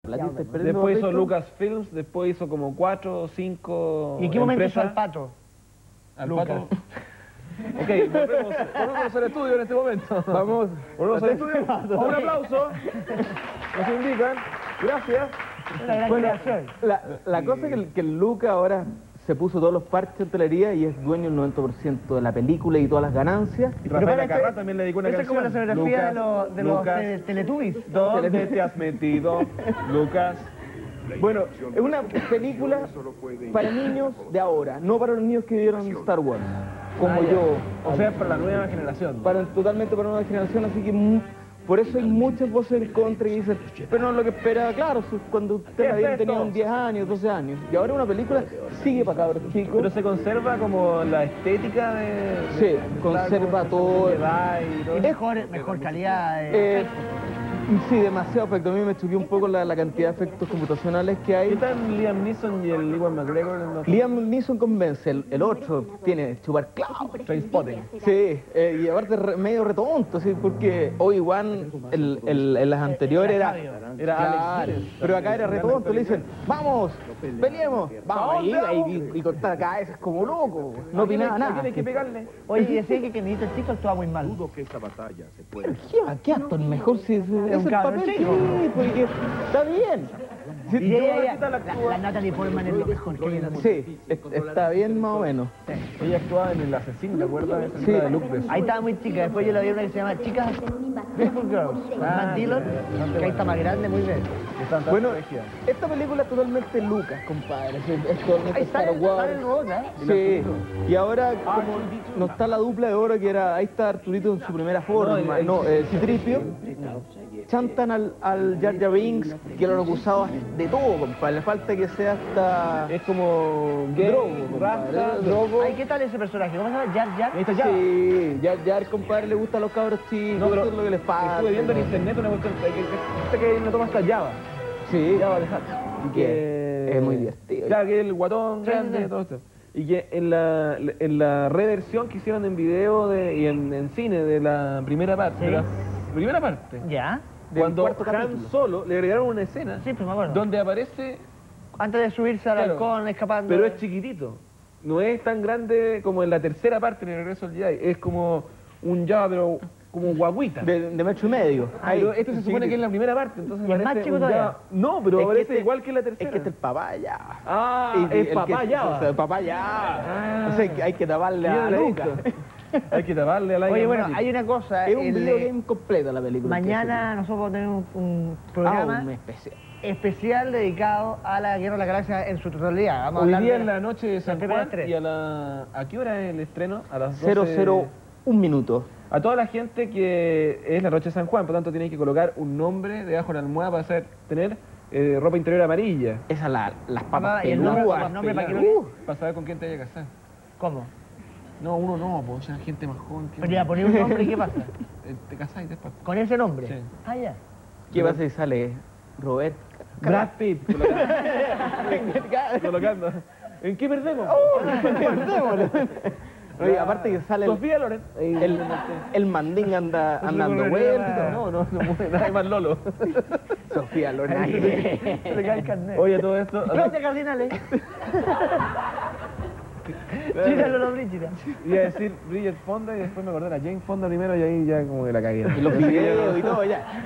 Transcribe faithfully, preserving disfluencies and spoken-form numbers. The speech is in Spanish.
Después hizo Lucasfilms, después hizo como cuatro o cinco ¿Y en qué momento hizo empresas. al pato? Al Lucas. pato. Ok, volvemos, volvemos al estudio en este momento. Vamos. Volvemos al estudio. Un aplauso. Nos indican. Gracias. Una gran Bueno, creación. la, la cosa es que el, que el Luca ahora se puso todos los parches de hotelería y es dueño del noventa por ciento de la película y todas las ganancias. Y Pero Rafael espérate, Acarrá también le dedicó una esa es canción. como la escenografía de Lucas, los, de los Lucas, tele- Teletubbies. ¿dónde te has metido, Lucas? Bueno, es una película para niños de ahora, no para los niños que vieron Star Wars, como Ah, ya. yo. O sea, para la nueva generación. Para, totalmente para una nueva generación, así que mu- por eso hay muchas voces en contra que dicen, pero no es lo que esperaba, claro, su- cuando usted ¿Qué la es había esto? tenido diez años, doce años, y ahora una película sigue para cabros chicos. Pero se conserva como la estética de... Sí, de conserva Star Wars, todo. Jedi y todo Y eso. mejor, mejor calidad de... Eh, sí, demasiado efecto. A mí me choqué un poco la, la cantidad de efectos computacionales que ¿Qué hay. tal Liam Neeson y el Ewan McGregor en los Liam Neeson convence, el, el otro tiene chupar clavo. Trainspotting? Sí, eh, y aparte re- medio retonto, sí, porque Obi-Wan el, el, en las anteriores era... Era Claro, Alex Guinness. pero acá era retonto, le dicen, vamos, peleemos, vamos, y, y, y cortar cabezas como loco, no opinaba nada. Tienes que pegarle. Oye, y decía que Kenito el chico actuaba muy mal. Dudo que esta batalla se pueda. ¿Qué, ¿Qué actor mejor si es, es un el cabrón papel? chico. Sí, porque está bien. Sí, Y yo- ella, ella, la, la Natalie Portman es lo mejor que viene. sí, es- está bien más o menos. Ella actuaba en El Asesino, ¿te acuerdas? De esa Sí. película de Luke Besson. Ahí estaba muy chica, después yo la vi una que se llama Chicas Beautiful Girls, con Matt Dillon, que ahí está más grande, muy bien. Están tan Bueno, regias. esta película es totalmente Lucas, compadre. Es, es totalmente Ahí está Star el, Wars. sale el robot, ¿eh? Sí, y ahora como no está la dupla de oro que era, ahí está Arturito en su primera forma, No, el- no, eh, Citripio, chantan al, al Jar Jar Binks, que lo han acusado de todo, compadre, le falta que sea hasta... Es como gay, Drogo, compadre, rasta, drogo. Ay, ¿qué tal ese personaje? ¿Cómo se llama? Jar Jar. Ahí está ya. Sí, Jar Jar, compadre, le gusta a los cabros chicos, No, pero eso es lo que les pasa. estuve viendo en internet una cuestión que, que, que, que no toma hasta Java. Sí, Java de Hutt. Y que es muy divertido. Claro, que el guatón Sí, grande, sí, sí. todo esto. Y que en la, en la reversión que hicieron en video de, y en, en cine de la primera parte, Sí. de la primera parte, ¿Ya? Del cuando cuarto Han capítulo. Solo le agregaron una escena Sí, pues me acuerdo. donde aparece, Antes de subirse al Claro, halcón, escapando. pero es chiquitito. No es tan grande como en la tercera parte de Regreso al Jedi. Es como un Java, pero como guaguita. de, de metro y medio. Pero Ahí, esto se supone que es la primera parte, entonces ¿Y es más parece chico un todavía? Java- No, pero Es que parece este- igual que en la Es tercera. que este es el papá ya. Ah, Y- y es el papá que- ya. o sea, el papá ya. Ah. O sea, que hay que taparle Yo a no lo he Luca. visto. Hay que taparle a la Oye, bueno, hay una cosa. Es un el, video eh, game completo la película. Mañana nosotros vamos a tener un, un Ah, programa un especial. especial dedicado a la Guerra de la Galaxia en su totalidad. Vamos a Hoy hablar día de en la noche de San primeras Juan tres. y a la... ¿A qué hora es el estreno? A las doce. cero cero uno minuto. A toda la gente que es la noche de San Juan, por tanto tienen que colocar un nombre debajo de la almohada para hacer, tener eh, ropa interior amarilla. Esa la, las Ah, papas y el nombre- peludas. el nombre para que Pelado. lo Uh, para saber con quién te vaya a casar. ¿Cómo? No, uno no, pues ya gente más joven que Pero uno. ya, poner un nombre y ¿qué pasa? Eh, Te casáis después. Con ese nombre. Sí. Ah, ya. ¿Qué pasa si sale Robert? Brad Pitt, colocando. colocando. ¿En qué perdemos? Oye, aparte que sale el, Sofía Loren. el, el mandín anda Eso andando le vueltas. correría- No, no, no mueve nada más Lolo. Sofía Loren. Se le cae el carnet. Oye, todo esto. Gracias, cardinales. Chíralo los Brígida. Iba a decir Bridget Fonda y después me acordé de la Jane Fonda primero y ahí ya como que la cagué. Y los videos y todo, ya.